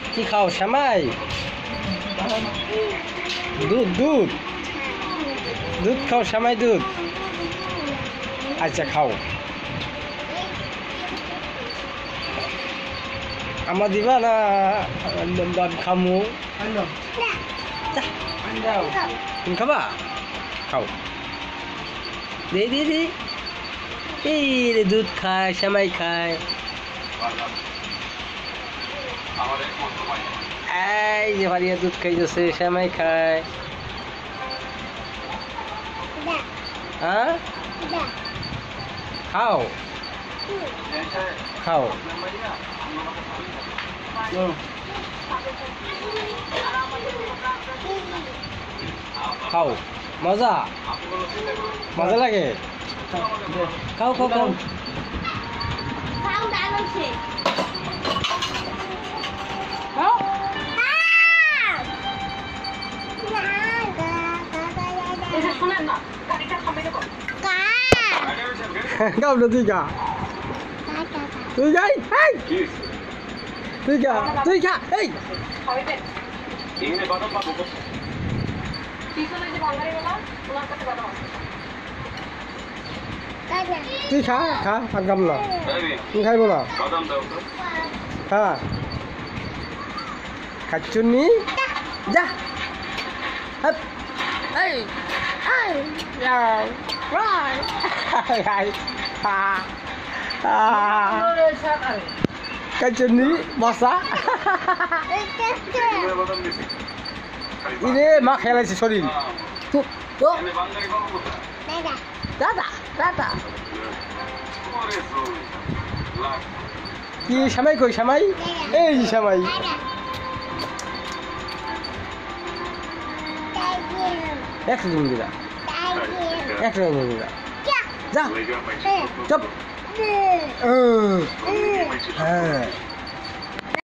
কি খাও শ্যামাই? দুধ দুধ দুধ খাও শ্যামাই দুধ। আচ্ছা খাও। আমার দিবা না খামু? তুমি খাবা? খাও। দে দে দে। এই রে দুধ খায় শ্যামাই খায়। এই যে ভারিয়া দুধ খাইতেছে শ্যামাই খায়। হ্যাঁ খাও খাও। খাও মজা মজা লাগে। খাও খাও খাও। Kau udah tiga. Tiga, hei. Tiga, tiga, hei. Tuh kha, agam na. Tuh khai bola. Ha. Kacun ni. Ja. Hep. Hey. Hey. Ya. Right. Hai. Ha. Kacun ni masa. Ini mak খেলাইছে শরীর। তো দাদা দাদা দাদা কি শ্যামাই কই শ্যামাই? এই শ্যামাই এক দিন দিলা এক দিন দিলা যা চুপ হ্যাঁ